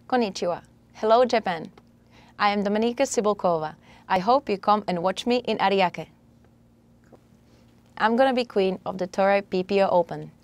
Konnichiwa. Hello, Japan. I am Dominika Sibolkova. I hope you come and watch me in Ariake. I'm gonna be queen of the Torre PPO Open.